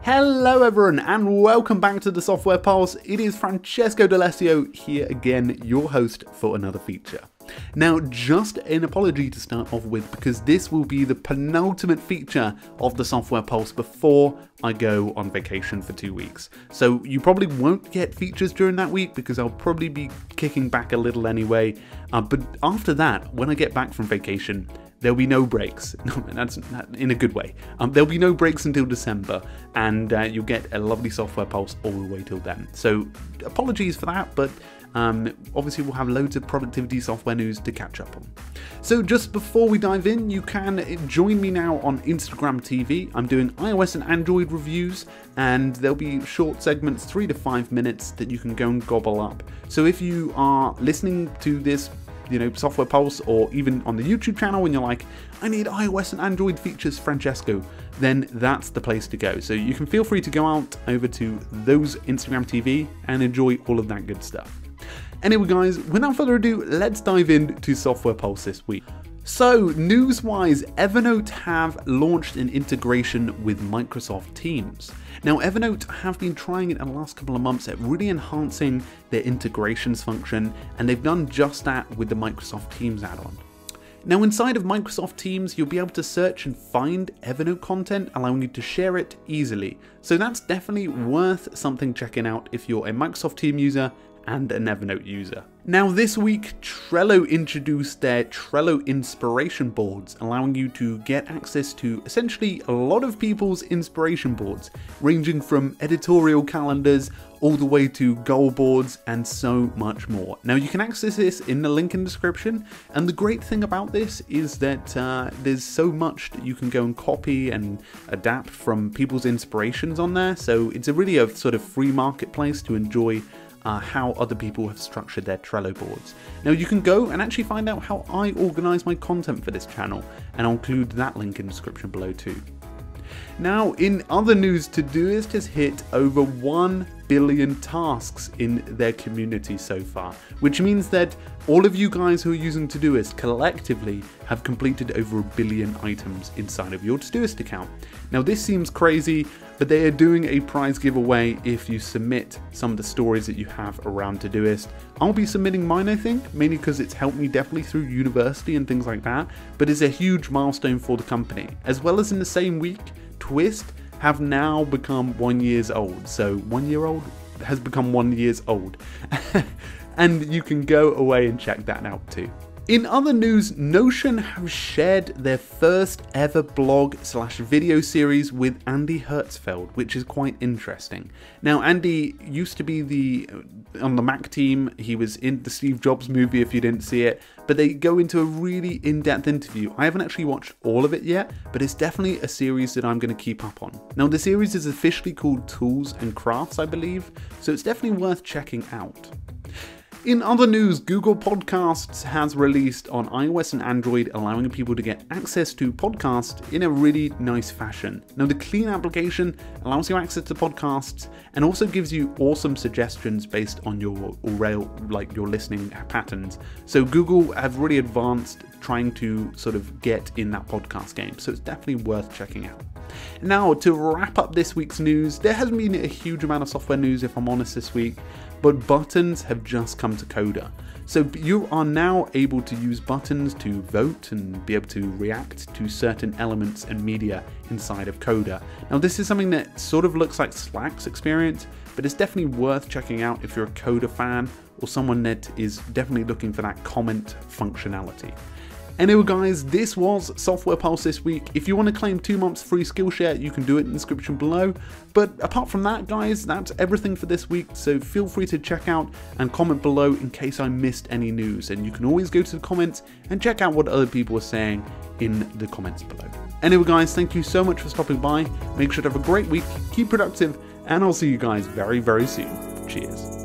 Hello everyone and welcome back to the Software Pulse. It is Francesco D'Alessio here again, your host for another feature. Now, just an apology to start off with because this will be the penultimate feature of the Software Pulse before I go on vacation for 2 weeks. So you probably won't get features during that week because I'll probably be kicking back a little anyway. But after that, when I get back from vacation, there'll be no breaks. That's in a good way. There'll be no breaks until December, and you'll get a lovely Software Pulse all the way till then. So apologies for that, but obviously we'll have loads of productivity software news to catch up on. So just before we dive in, you can join me now on Instagram TV. I'm doing iOS and Android reviews, and there'll be short segments, 3 to 5 minutes, that you can go and gobble up. So if you are listening to this Software Pulse, or even on the YouTube channel and you're like, I need iOS and Android features, Francesco, then that's the place to go. So you can feel free to go out over to those Instagram TV and enjoy all of that good stuff. Anyway guys, without further ado, let's dive into Software Pulse this week. So, news-wise, Evernote have launched an integration with Microsoft Teams. Now, Evernote have been trying it in the last couple of months at really enhancing their integrations function, and they've done just that with the Microsoft Teams add-on. Now, inside of Microsoft Teams, you'll be able to search and find Evernote content, allowing you to share it easily. So that's definitely worth something checking out if you're a Microsoft Team user and an Evernote user. Now this week, Trello introduced their Trello inspiration boards, allowing you to get access to essentially a lot of people's inspiration boards, ranging from editorial calendars all the way to goal boards and so much more. Now you can access this in the link in the description, and the great thing about this is that there's so much that you can go and copy and adapt from people's inspirations on there, so it's really a sort of free marketplace to enjoy how other people have structured their Trello boards. Now you can go and actually find out how I organise my content for this channel, and I'll include that link in the description below too. Now, in other news, Todoist has hit over 1 billion tasks in their community so far, which means that all of you guys who are using Todoist collectively have completed over 1 billion items inside of your Todoist account. Now this seems crazy, but they are doing a prize giveaway if you submit some of the stories that you have around Todoist. I'll be submitting mine, I think, mainly because it's helped me definitely through university and things like that, but it's a huge milestone for the company. As well as in the same week, Twist have now become 1 year old. So 1 year old has become 1 year old. And you can go away and check that out too. In other news, Notion have shared their first ever blog/video series with Andy Hertzfeld, which is quite interesting. Now, Andy used to be on the Mac team. He was in the Steve Jobs movie if you didn't see it, but they go into a really in-depth interview. I haven't actually watched all of it yet, but it's definitely a series that I'm going to keep up on. Now, the series is officially called Tools and Crafts, I believe, so it's definitely worth checking out. In other news, Google Podcasts has released on iOS and Android, allowing people to get access to podcasts in a really nice fashion. Now, the clean application allows you access to podcasts and also gives you awesome suggestions based on your listening patterns. So Google have really advanced trying to sort of get in that podcast game, so it's definitely worth checking out. Now, to wrap up this week's news, there hasn't been a huge amount of software news, if I'm honest, this week, but buttons have just come to Coda. So you are now able to use buttons to vote and be able to react to certain elements and media inside of Coda. Now this is something that sort of looks like Slack's experience, but it's definitely worth checking out if you're a Coda fan or someone that is definitely looking for that comment functionality. Anyway guys, this was Software Pulse this week. If you want to claim 2 months free Skillshare, you can do it in the description below. But apart from that guys, that's everything for this week, so feel free to check out and comment below in case I missed any news. And you can always go to the comments and check out what other people are saying in the comments below. Anyway guys, thank you so much for stopping by. Make sure to have a great week, keep productive, and I'll see you guys very, very soon. Cheers.